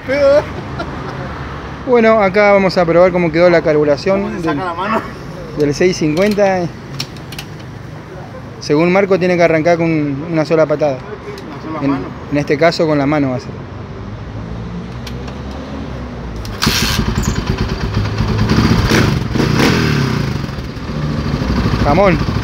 pedo. Bueno, acá vamos a probar cómo quedó la carburación Saca la mano. del 650. Según Marco tiene que arrancar con una sola patada. Una sola mano. En este caso con la mano va a ser. Jamón.